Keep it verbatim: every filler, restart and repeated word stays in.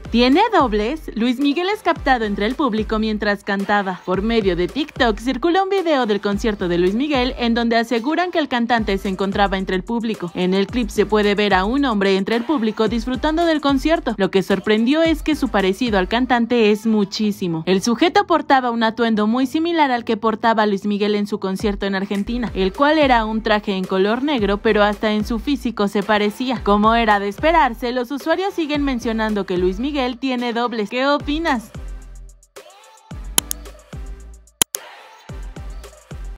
¿Tiene dobles? Luis Miguel es captado entre el público mientras cantaba. Por medio de TikTok circula un video del concierto de Luis Miguel en donde aseguran que el cantante se encontraba entre el público. En el clip se puede ver a un hombre entre el público disfrutando del concierto. Lo que sorprendió es que su parecido al cantante es muchísimo. El sujeto portaba un atuendo muy similar al que portaba Luis Miguel en su concierto en Argentina, el cual era un traje en color negro, pero hasta en su físico se parecía. Como era de esperarse, los usuarios siguen mencionando que Luis Miguel tiene dobles. ¿Qué opinas?